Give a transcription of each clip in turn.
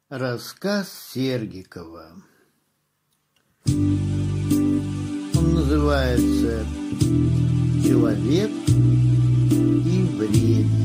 Рассказ Сергикова. Он называется «Человек и время».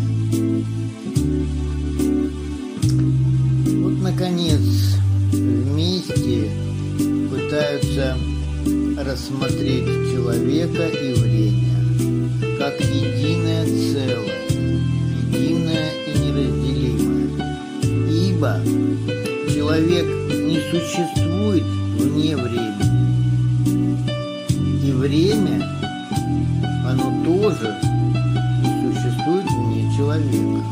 Вот, наконец, вместе пытаются рассмотреть человека и время как единое целое, единое и неразделимое. Ибо человек не существует вне времени, и время, оно тоже не существует вне человека.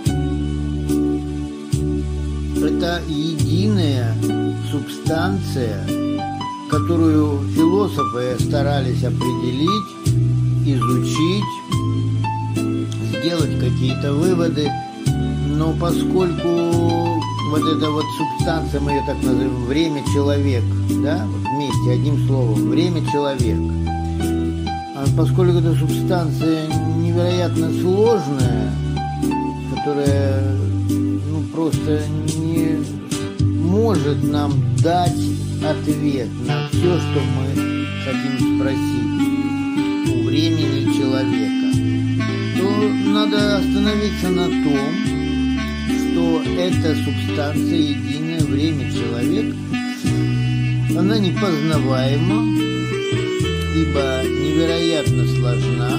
Это единая субстанция, которую философы старались определить, изучить, сделать какие-то выводы, но поскольку вот эта вот субстанция, мы ее так называем, время-человек, да, вот вместе, одним словом, время-человек, а поскольку эта субстанция невероятно сложная, которая, просто не может нам дать ответ на все, что мы хотим спросить у времени человека, то надо остановиться на том, что эта субстанция, единое время человек, она непознаваема, ибо невероятно сложна,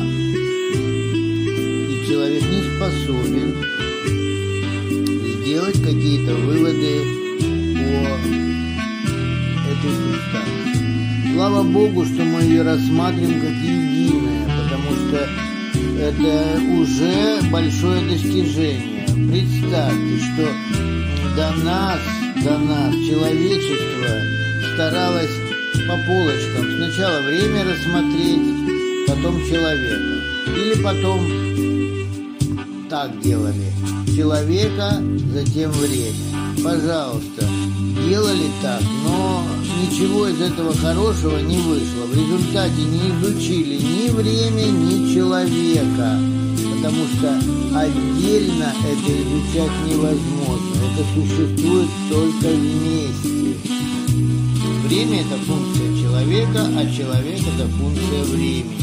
и человек не способен сделать какие-то выводы о этой субстанции. Слава Богу, что мы ее рассматриваем как единое, потому что это уже большое достижение. Представьте, что до нас человечество старалось по полочкам сначала время рассмотреть, потом человека. Или потом так делали: человека, затем время. Пожалуйста, делали так, но ничего из этого хорошего не вышло. В результате не изучили ни время, ни человека, потому что отдельно это изучать невозможно. Это существует только вместе. Время – это функция человека, а человек – это функция времени.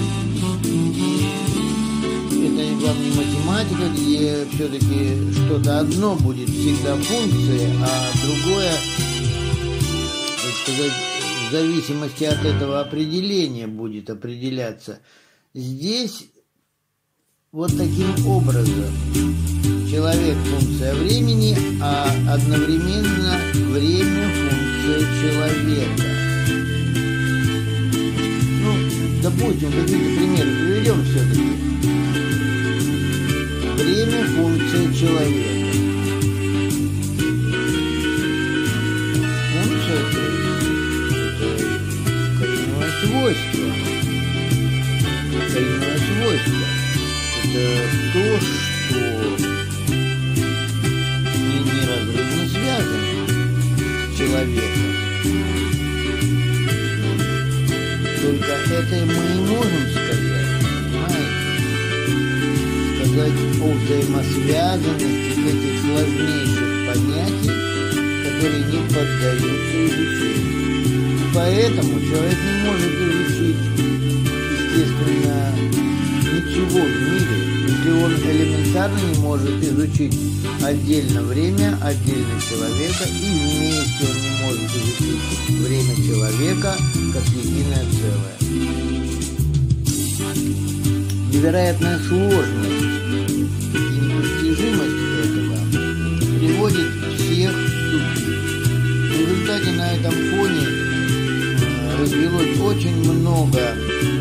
И это вам не математика, где все-таки что-то одно будет всегда функцией, а другое, так сказать, в зависимости от этого определения будет определяться. Здесь вот таким образом человек – функция времени, а одновременно время – функция человека. Допустим, какие-то примеры приведем все-таки. Время – функция человека. Функция – это коренное свойство. Коренное свойство. Это то, что неразрывно связано с человеком. Только это мы и можем сказать, понимаете? Сказать о взаимосвязанности этих сложнейших понятий, которые не поддаются изучению. И поэтому человек не может изучить, естественно, ничего в мире, если он элементарно не может изучить отдельно время, отдельно человека, и вместе он не может изучить время человека как единое целое. Невероятная сложность и непостижимость этого приводит всех в тупик. В результате на этом фоне развелось очень много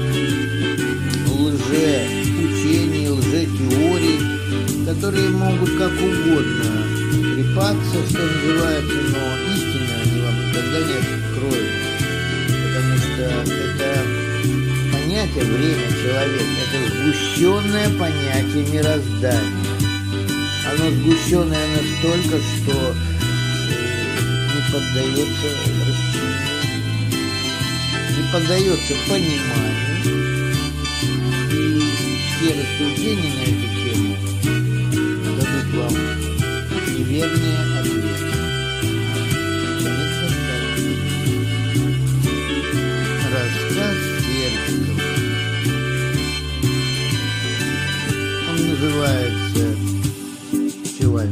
лжеучений, лжетеорий, которые могут как угодно трепаться, что называется, но истину они вам никогда не откроют, потому что это понятие время человек, это сгущенное понятие мироздания. Оно сгущенное настолько, что не поддается расчленению, не поддается пониманию. Все рассуждения на эту тему дадут вам неверные ответы.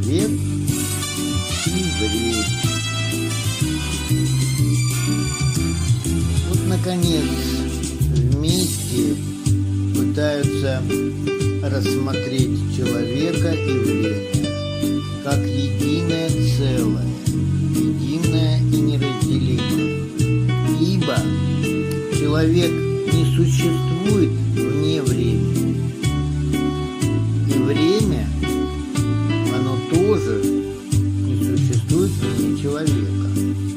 человек и время. Вот, наконец, вместе пытаются рассмотреть человека и время как единое целое, единое и неразделимое. Ибо человек не существует вне времени. И время, оно тоже не существует вне человека.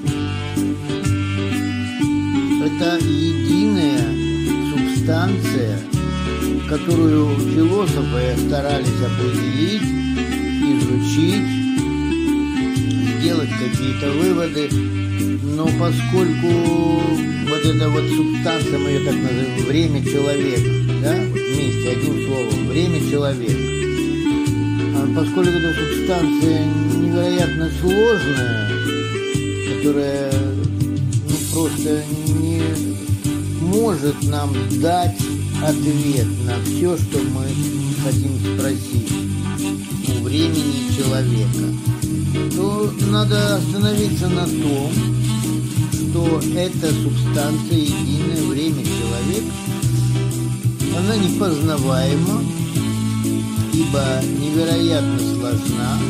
Это единая субстанция, которую философы старались определить, изучить, сделать какие-то выводы, но поскольку вот эта вот субстанция, мы ее так называем, время человека, да, вместе, одним словом, время человека, поскольку эта субстанция невероятно сложная, которая просто не может нам дать ответ на все, что мы хотим спросить у времени человека, то надо остановиться на том, что эта субстанция, единое время человека, она непознаваема, ибо невероятно сложна,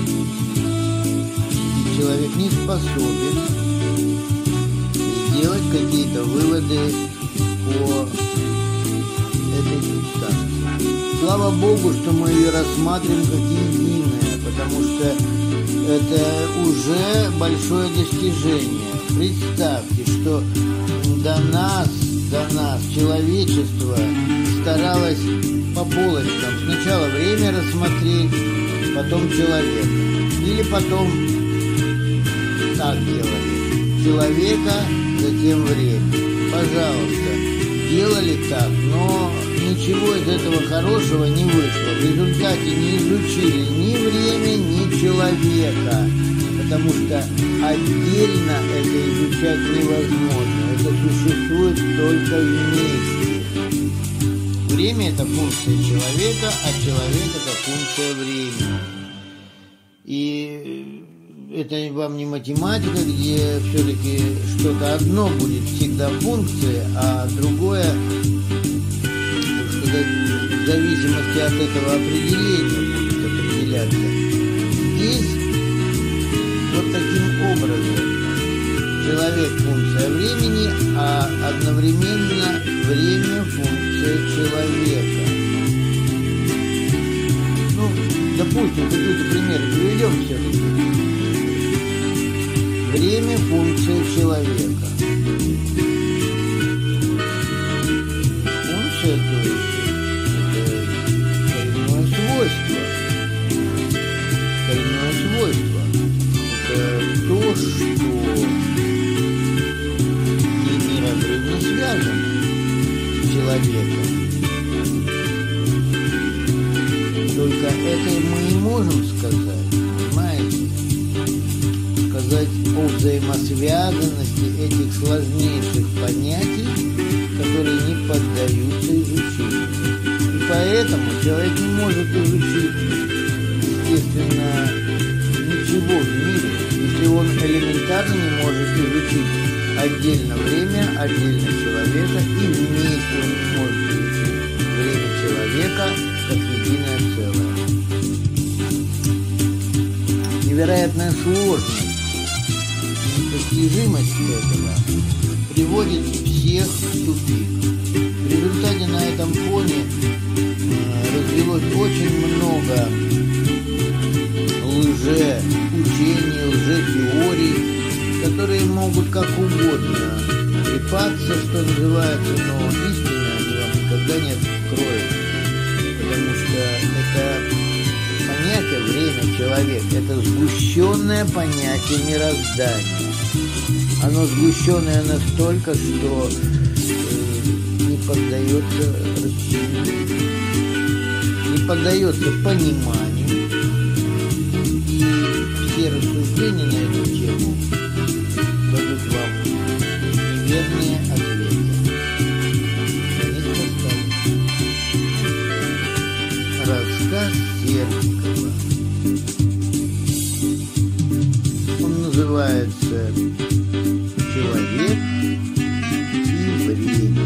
и человек не способен сделать какие-то выводы по этой субстанции. Слава Богу, что мы ее рассматриваем как единое, потому что это уже большое достижение. Представьте, что до нас человечество старалось по полочкам сначала время рассмотреть, потом человека. Или потом так делали. Человека, затем время. Пожалуйста, делали так, но ничего из этого хорошего не вышло. В результате не изучили ни время, ни человека, потому что отдельно это изучать невозможно. Это существует только вместе. Время – это функция человека, а человек – это функция времени. И это вам не математика, где все-таки что-то одно будет всегда функцией, а другое, в зависимости от этого определения будет определяться. Здесь вот таким образом человек – функция времени, а одновременно время – функция человека. Ну, допустим, какие-то примеры приведем все-таки. Время – функция человека. Функция, то есть, это коренное свойство. Коренное свойство – это то, что неразрывно связано с человеком. Только это мы и можем сказать, понимаете? Сказать о взаимосвязанности этих сложнейших понятий, которые не поддаются изучению. И поэтому человек не может изучить, естественно, ничего в мире, если он элементарно не может изучить отдельно время, отдельно человека, и вместе он не может изучить время человека как единое целое. Невероятная сложность, непостижимость этого приводит всех в тупик. В результате на этом фоне развелось очень много лжеучений, лжетеорий, которые могут как угодно трепаться, что называется, но истину они вам никогда не откроют. Потому что это понятие время, человек, это сгущенное понятие мироздания. Оно сгущенное настолько, что не поддается расчленению, не поддается пониманию. И все рассуждения на эту тему дадут вам неверные ответы. Рассказ Сердникова. называется «Человек и время».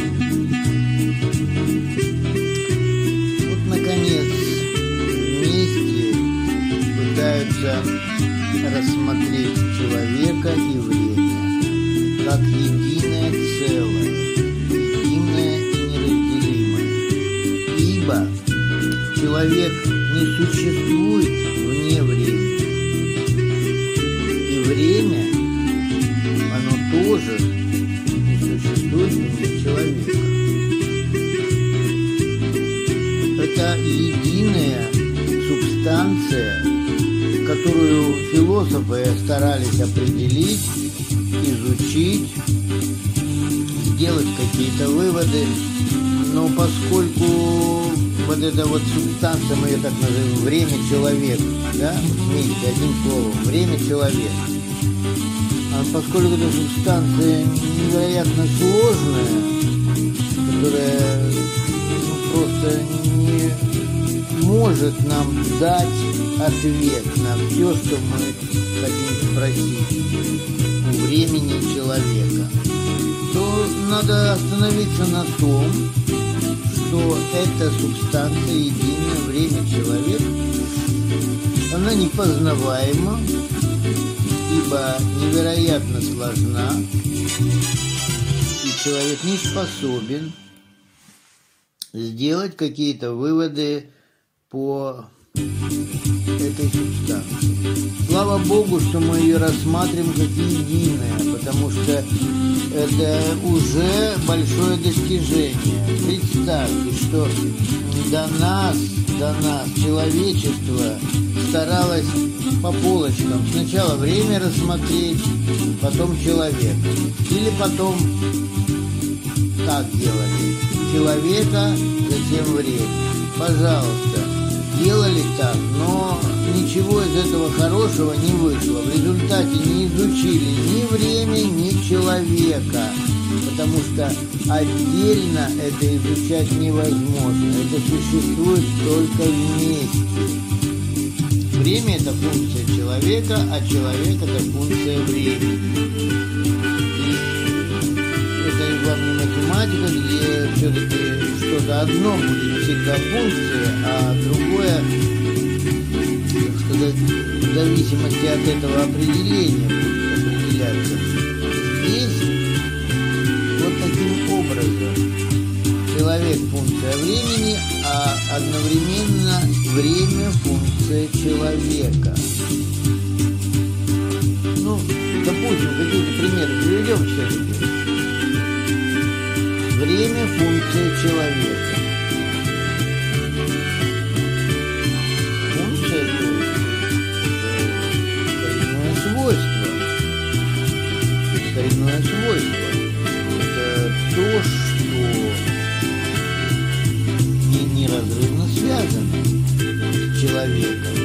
Вот, наконец, вместе пытаются рассмотреть человека и время как единое целое, единое и неразделимое. Ибо человек не существует вне времени, и время, оно тоже не существует вне человека. Это единая субстанция, которую философы старались определить, изучить, сделать какие-то выводы, но поскольку вот эта вот субстанция, мы ее так называем, время человека, да, вместе, одним словом, время человека, а поскольку эта субстанция невероятно сложная, которая просто не может нам дать ответ на все, что мы хотим спросить у времени человека, то надо остановиться на том, что эта субстанция, единое время человека, она непознаваема, ибо невероятно сложна, и человек не способен сделать какие-то выводы по этой субстанции. Слава Богу, что мы ее рассматриваем как единое, потому что это уже большое достижение. Представьте, что до нас человечество старалось по полочкам. Сначала время рассмотреть, потом человек. Или потом так делали. Человека, затем время. Пожалуйста, делали так, но ничего из этого хорошего не вышло. В результате не изучили ни время, ни человека, потому что отдельно это изучать невозможно. Это существует только вместе. Время – это функция человека, а человек – это функция времени. И это вам не математика, где все-таки что-то одно будет всегда функцией, а другое, так сказать, в зависимости от этого определения будет определяться. Здесь вот таким образом человек – функция времени, а одновременно время – функция человека. Ну, допустим, какие-то примеры приведем все-таки. Время – функция человека. Функция – это свойство. Коренное свойство. Это то, что неразрывно связано с человеком.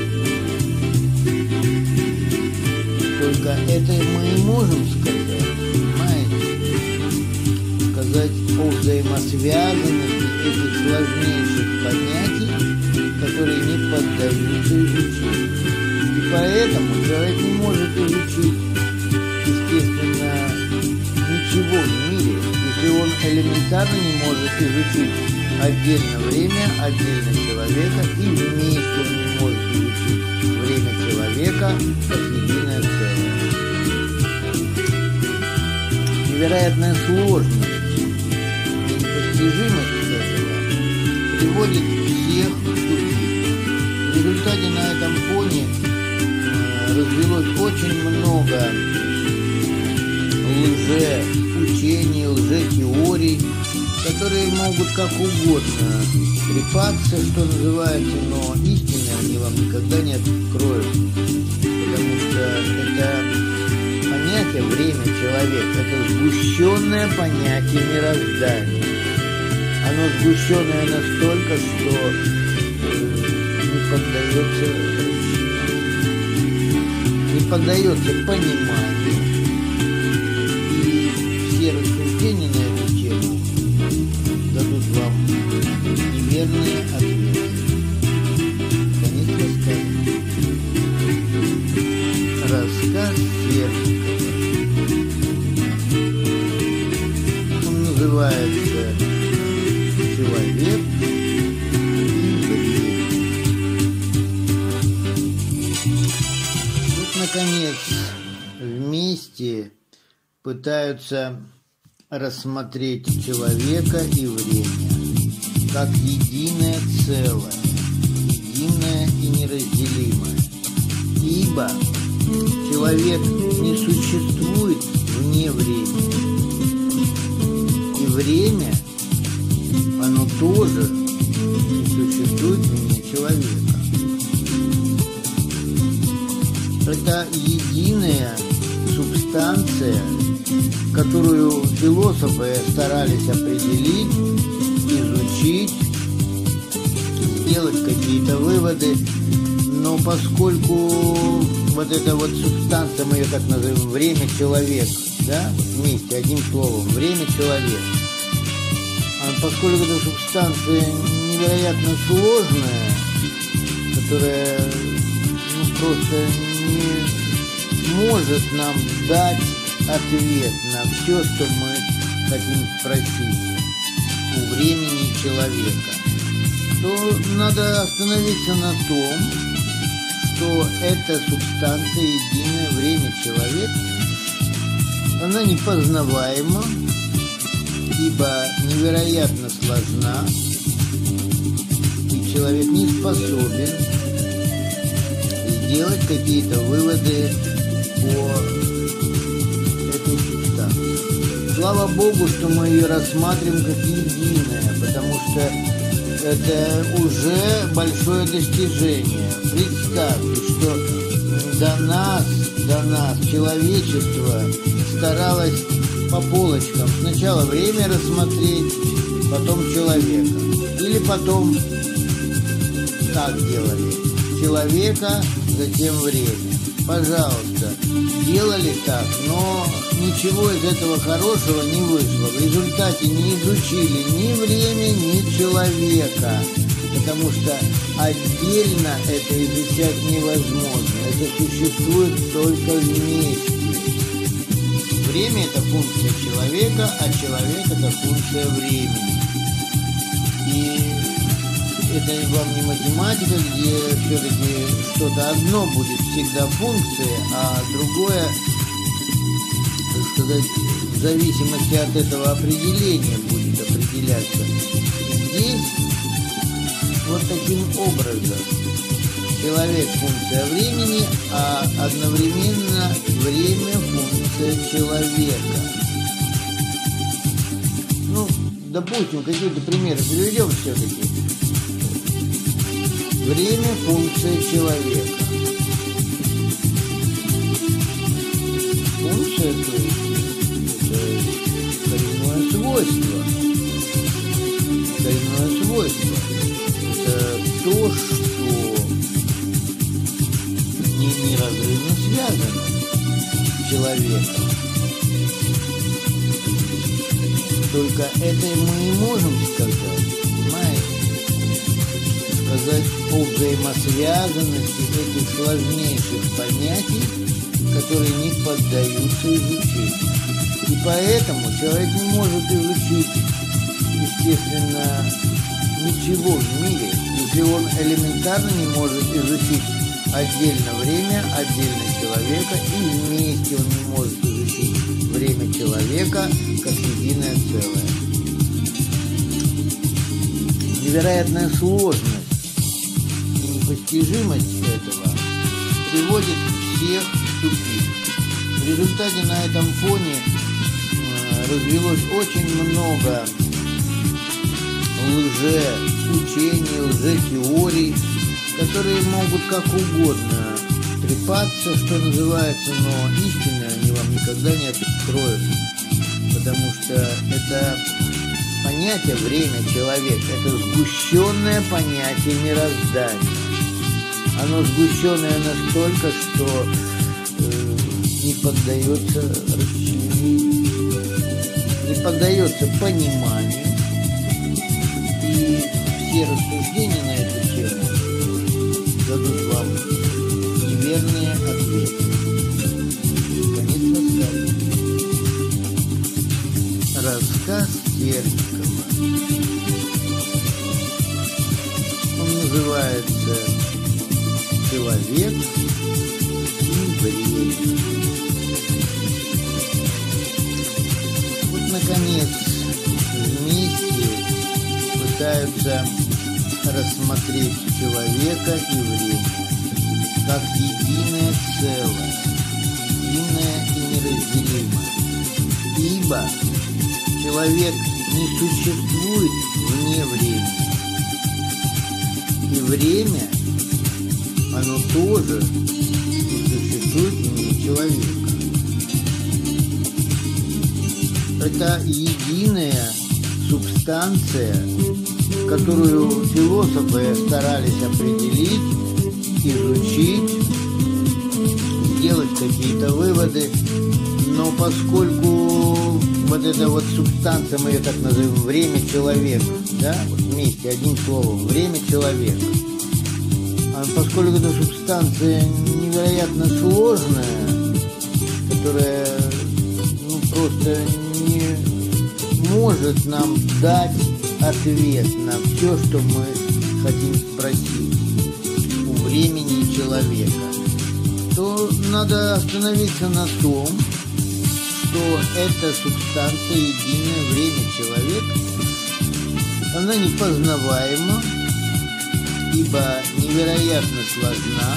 Только это мы и можем сказать, понимаете? Сказать о взаимосвязанности этих сложнейших понятий, которые не поддаются изучению. И поэтому человек не может изучить, естественно, ничего в мире, если он элементарно не может изучить отдельно время, отдельно человека, и вместе он не может изучить время человека как единое целое. Невероятная сложность и непостижимость этого приводит всех в тупик. В результате на этом фоне развелось очень много лжеучений, лжетеорий, которые могут как угодно трепаться, что называется, но истины они вам никогда не откроют, потому что это понятие время человека, это сгущенное понятие мироздания. Оно сгущенное настолько, что не поддается пониманию. И все рассуждения на эту тему дадут вам неверные ответы. Конец рассказа. Рассказ Сердникова. Он называется «Человек и время». Вот, наконец, вместе пытаются рассмотреть человека и время как единое целое, единое и неразделимое. Ибо человек не существует вне времени. И время, оно тоже не существует вне человека. Это единая субстанция, которую философы старались определить, изучить, сделать какие-то выводы. Но поскольку вот эта вот субстанция, мы ее так называем, время-человек, да, вместе, одним словом, время-человек, поскольку эта субстанция невероятно сложная, которая просто не может нам дать ответ на все, что мы хотим спросить у времени человека, то надо остановиться на том, что эта субстанция, единое время человек, она непознаваема, ибо невероятно сложна, и человек не способен сделать какие-то выводы по этой субстанции. Слава Богу, что мы ее рассматриваем как единое, потому что это уже большое достижение. Представьте, что до нас человечество старалось по полочкам сначала время рассмотреть, потом человека. Или потом так делали. Человека, затем время. Пожалуйста, делали так, но ничего из этого хорошего не вышло. В результате не изучили ни время, ни человека, потому что отдельно это изучать невозможно. Это существует только вместе. Время – это функция человека, а человек – это функция времени. И это вам не математика, где все-таки что-то одно будет всегда функцией, а другое, так сказать, в зависимости от этого определения будет определяться. Здесь вот таким образом человек – функция времени, а одновременно время – функция человека. Ну, допустим, какие-то примеры приведем все-таки. Время – функция человека. Функция, то есть, это коренное свойство. Коренное свойство. Это то, что неразрывно связано с человеком. Только это мы и можем сказать, понимаете? Сказать о взаимосвязанности этих сложнейших понятий, которые не поддаются изучению. И поэтому человек не может изучить, естественно, ничего в мире, если он элементарно не может изучить отдельно время, отдельно человека, и вместе он не может изучить время человека как единое целое. Невероятная сложность и непостижимость этого приводит всех в тупик. В результате на этом фоне развелось очень много лжеучений, лжетеорий, которые могут как угодно трепаться, что называется, но истины они вам никогда не откроют, потому что это понятие время, человек, это сгущенное понятие мироздания. Оно сгущенное настолько, что не поддается расчленению, не поддается пониманию, и все рассуждения на эту тему дадут вам неверные ответы. Вот, наконец, вместе пытаются рассмотреть человека и время как единое целое, единое и неразделимое. Ибо человек не существует вне времени. И время, оно тоже не существует вне человека. Это единая субстанция, которую философы старались определить, изучить, сделать какие-то выводы, но поскольку вот эта вот субстанция, мы ее так называем, время человека, да, вот вместе, одним словом, время человека, а поскольку эта субстанция невероятно сложная, которая просто не может нам дать ответ на все, что мы хотим спросить у времени и человека, то надо остановиться на том, что эта субстанция, единое время человека, она непознаваема, ибо невероятно сложна,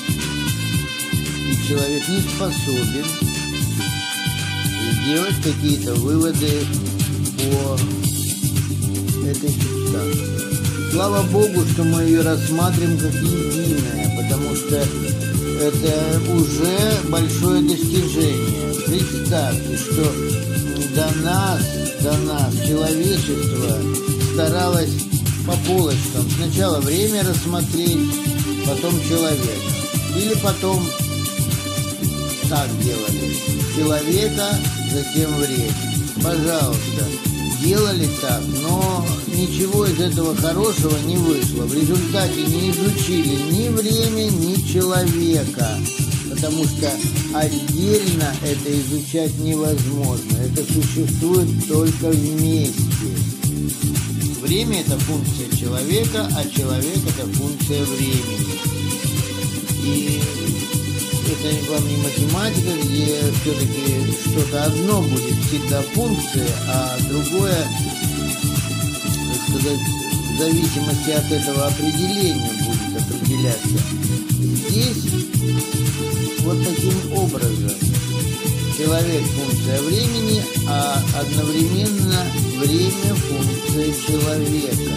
и человек не способен сделать какие-то выводы по этой субстанции. Слава Богу, что мы ее рассматриваем как единое, потому что это уже большое достижение. Представьте, что до нас человечество старалось по полочкам. Сначала время рассмотреть, потом человека. Или потом так делали. Человека, затем время. Пожалуйста, делали так, но ничего из этого хорошего не вышло. В результате не изучили ни время, ни человека, потому что отдельно это изучать невозможно. Это существует только вместе. Время – это функция человека, а человек – это функция времени. И это вам не математика, где все-таки что-то одно будет всегда функция, а другое, так сказать, в зависимости от этого определения будет определяться. Здесь вот таким образом человек – функция времени, а одновременно время – функция человека.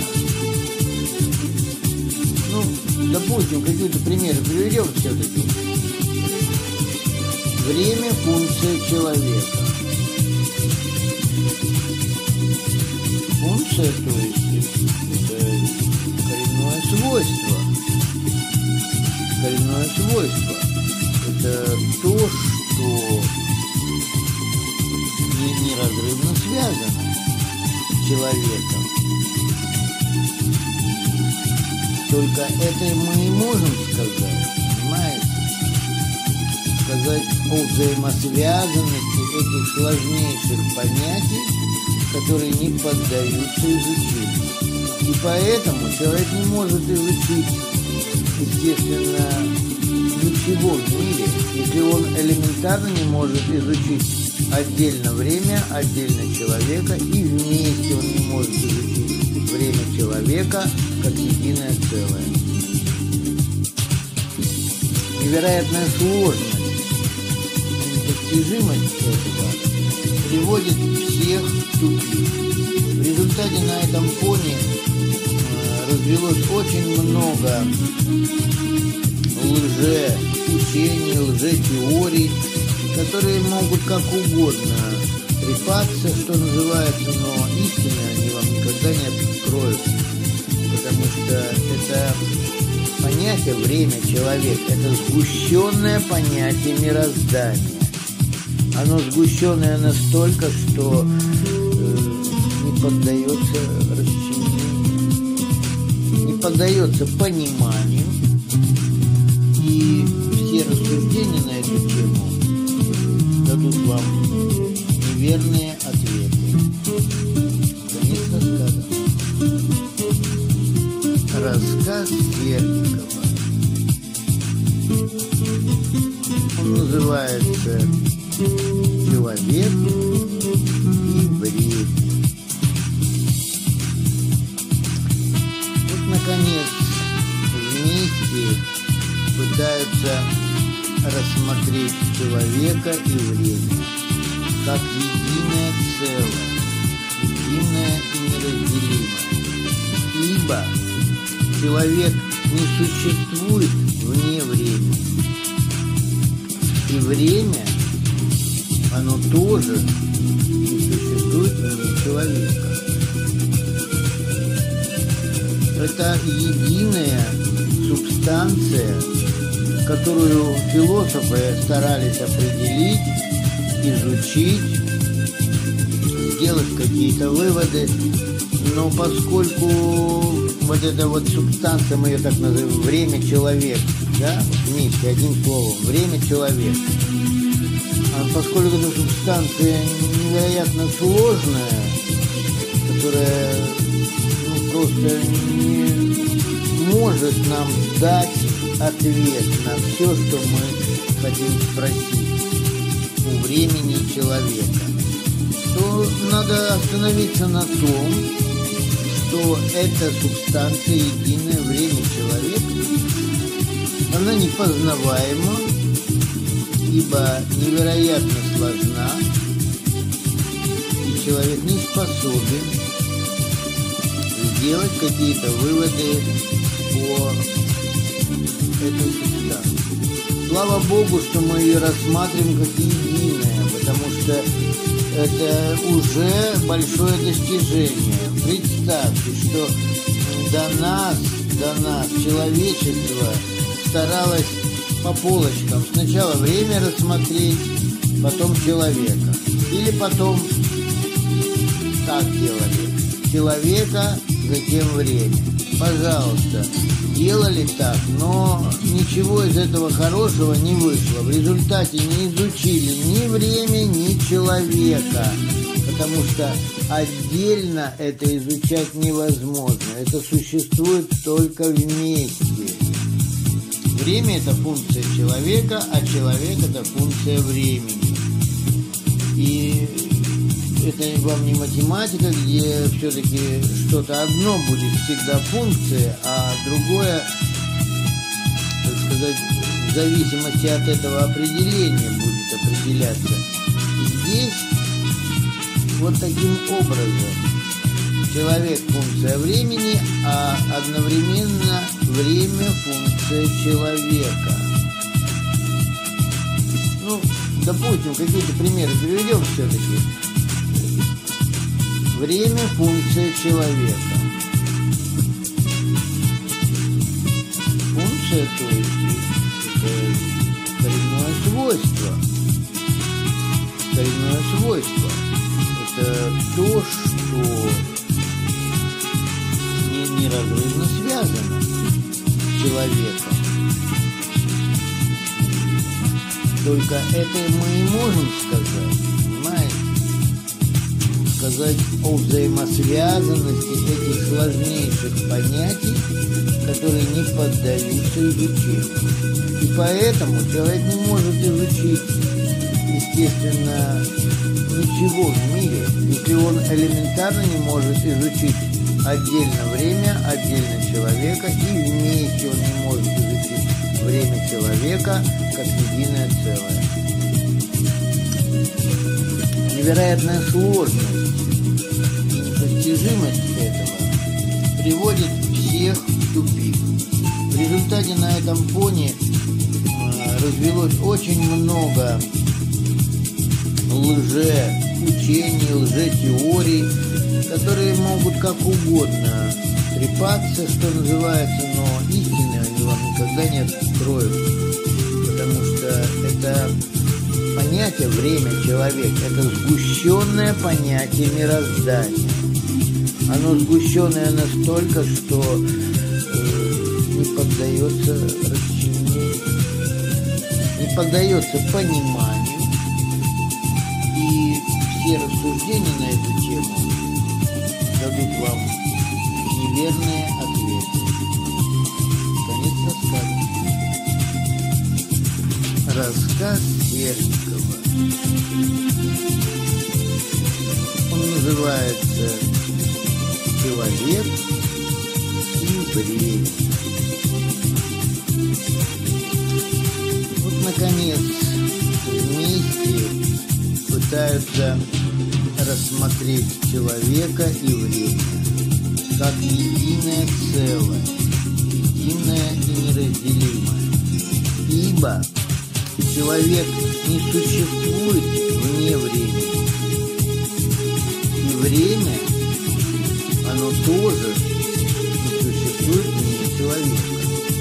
Допустим, какие-то примеры приведем все-таки. Время – функция человека. Функция, то есть, это коренное свойство. Коренное свойство – это то, что неразрывно связано с человеком. Только это мы и можем сказать, понимаете? Сказать о взаимосвязанности этих сложнейших понятий, которые не поддаются изучению. И поэтому человек не может изучить, естественно, ничего в мире, если он элементарно не может изучить отдельно время, отдельно человека, и вместе он не может изучить время человека как единое целое. Невероятная сложность, недостижимость этого приводит всех в тупик. В результате на этом фоне развелось очень много лжеучений, лжетеорий, которые могут как угодно трепаться, что называется, но истины они вам никогда не откроют, потому что это понятие время, человек, это сгущенное понятие мироздания. Оно сгущенное настолько, что не поддается расчленению, не поддается пониманию, и все рассуждения на эту тему дадут вам неверные ответы. Конец рассказа. Рассказ Сердникова. Он называется человек и время. Вот, наконец, вместе пытаются рассмотреть человека и время как единое целое, единое и неразделимое. Ибо человек не существует вне времени. И время, оно тоже не существует вне человека. Это единая субстанция, которую философы старались определить, изучить, сделать какие-то выводы, но поскольку вот эта вот субстанция, мы ее так называем, время человек, да, вместе, одним словом, время человек, поскольку эта субстанция невероятно сложная, которая просто не может нам дать ответ на все, что мы хотим спросить у времени человека, то надо остановиться на том, что эта субстанция, единое время человека, она непознаваема, ибо невероятно сложна, и человек не способен сделать какие-то выводы по этой субстанции. Слава Богу, что мы ее рассматриваем как единое, потому что это уже большое достижение. Представьте, что до нас человечество старалось по полочкам сначала время рассмотреть, потом человека. Или потом так делали. Человека, затем время. Пожалуйста, делали так, но ничего из этого хорошего не вышло. В результате не изучили ни время, ни человека, потому что отдельно это изучать невозможно. Это существует только вместе. Время – это функция человека, а человек – это функция времени. И это вам не математика, где все-таки что-то одно будет всегда функцией, а другое, так сказать, в зависимости от этого определения будет определяться. Здесь вот таким образом человек – функция времени, а одновременно время – функция человека. Ну, допустим, какие-то примеры приведем все-таки. Время – функция человека. Функция, то есть, это коренное свойство. Коренное свойство – это то, что неразрывно связано с человеком. Только это мы и можем сказать, понимаете? Сказать о взаимосвязанности этих сложнейших понятий, которые не поддаются изучению. И поэтому человек не может изучить, естественно, ничего в мире, если он элементарно не может изучить отдельно время, отдельно человека, и вместе он не может изучить время человека как единое целое. Невероятная сложность и непостижимость этого приводит всех в тупик. В результате на этом фоне развелось очень много лжеучений, лжетеорий, которые могут как угодно трепаться, что называется, но истины они вам никогда не откроют, потому что это понятие время, человек, это сгущенное понятие мироздания. Оно сгущенное настолько, что не поддается расчленению, не поддается пониманию, и все рассуждения на эту тему дадут вам неверные ответы. Конец рассказа. рассказ Сердикова. Он называется «Человек и время». Вот, наконец, вместе пытаются рассмотреть человека и время как единое целое, единое и неразделимое. Ибо человек не существует вне времени. И время, оно тоже не существует вне человека.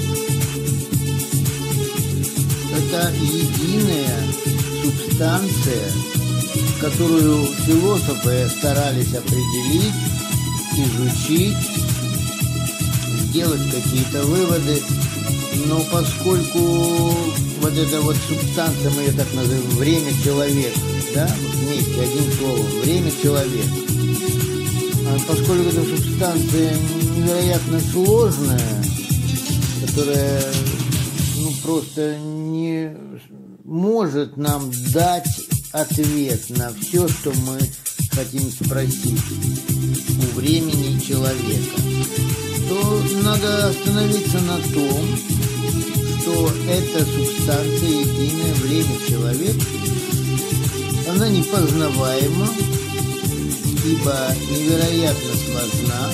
Это единая субстанция, которую философы старались определить, изучить, сделать какие-то выводы, но поскольку вот эта вот субстанция, мы ее так называем, время человека, да, вместе, одним словом, время человека, поскольку эта субстанция невероятно сложная, которая просто не может нам дать ответ на все, что мы хотим спросить у времени человека, то надо остановиться на том, что эта субстанция, единое время человека, она непознаваема, ибо невероятно сложна,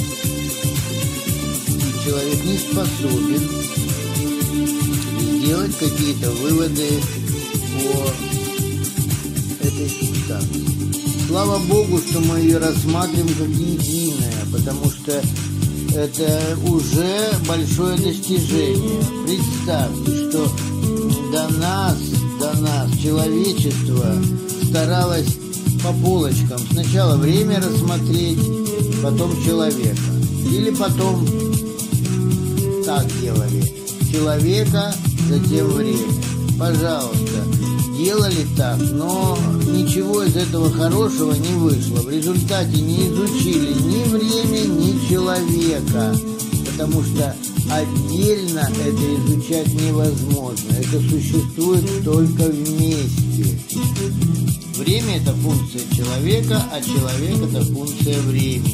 и человек не способен сделать какие-то выводы по этой субстанции. Слава Богу, что мы ее рассматриваем как единое, потому что это уже большое достижение. Представьте, что до нас человечество старалось по полочкам сначала время рассмотреть, потом человека. Или потом так делали. Человека, затем время. Пожалуйста, делали так, но ничего из этого хорошего не вышло. В результате не изучили ни время, ни человека, потому что отдельно это изучать невозможно. Это существует только вместе. Время – это функция человека, а человек – это функция времени.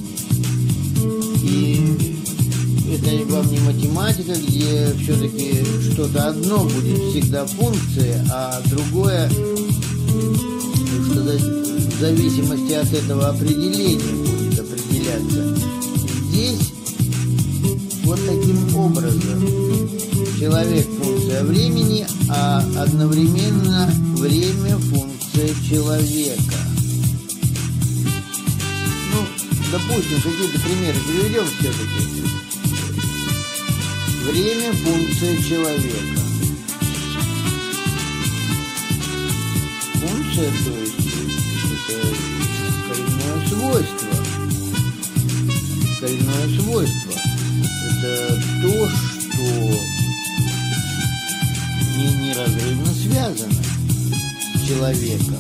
И это вам не математика, где все-таки что-то одно будет всегда функцией, а другое, так сказать, в зависимости от этого определения будет определяться. Здесь вот таким образом человек – функция времени, а одновременно время – функция человека. Допустим, какие-то примеры приведем все-таки. Время – функция человека. Функция, то есть, это коренное свойство. Коренное свойство – это то, что неразрывно связано с человеком.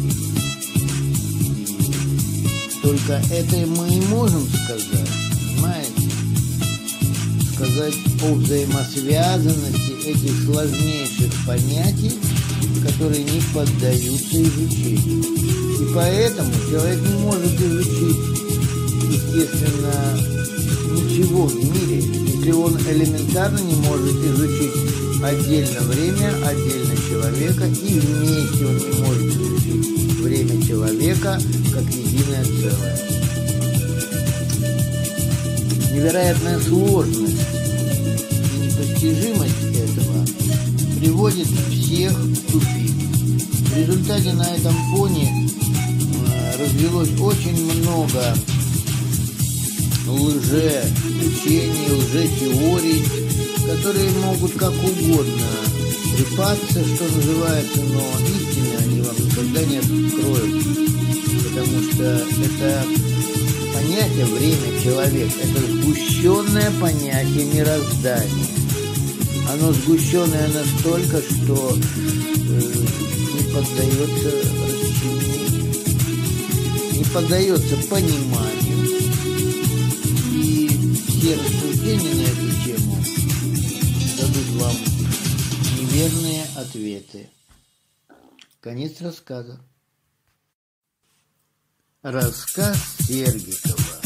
Только это мы и можем сказать, понимаете? Сказать о взаимосвязанности этих сложнейших понятий, которые не поддаются изучению. И поэтому человек не может изучить, естественно, ничего в мире, если он элементарно не может изучить отдельно время, отдельно человека, и вместе он не может изучить время человека как единое целое. Невероятная сложность и непостижимость этого приводит всех в тупик. В результате на этом фоне развелось очень много лжеучений, лжетеорий, которые могут как угодно трепаться, что называется, но истины они вам никогда не откроют, потому что это понятие время, человек – это сгущенное понятие мироздания. Оно сгущенное настолько, что не поддается расчленению, не поддается пониманию. И все рассуждения на эту тему дадут вам неверные ответы. Конец рассказа. Рассказ Сергикова.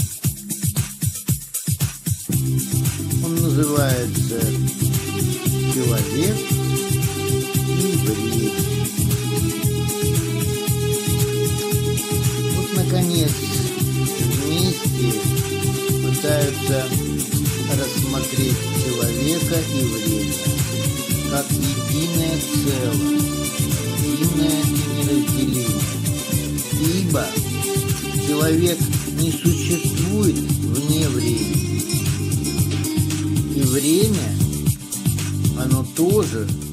Он называется «Человек и время». Вот, наконец, вместе пытаются рассмотреть человека и время как единое целое, единое и неразделимое. Ибо человек не существует вне времени. И время, оно тоже